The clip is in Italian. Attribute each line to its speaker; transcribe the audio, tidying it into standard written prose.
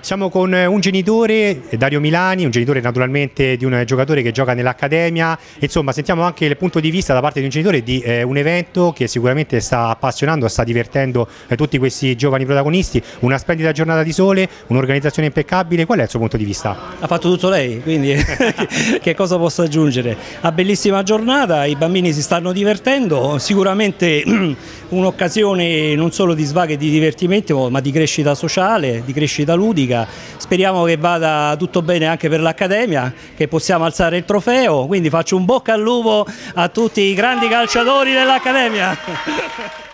Speaker 1: Siamo con un genitore, Dario Milani, un genitore naturalmente di un giocatore che gioca nell'Accademia. Insomma, sentiamo anche il punto di vista da parte di un genitore di un evento che sicuramente sta appassionando, sta divertendo tutti questi giovani protagonisti. Una splendida giornata di sole, un'organizzazione impeccabile. Qual è il suo punto di vista?
Speaker 2: Ha fatto tutto lei, quindi che cosa posso aggiungere? Una bellissima giornata, i bambini si stanno divertendo, sicuramente un'occasione non solo di svago e di divertimento, ma di crescita sociale, di crescita ludica. Speriamo che vada tutto bene anche per l'Accademia, che possiamo alzare il trofeo, quindi faccio un bocca al lupo a tutti i grandi calciatori dell'Accademia.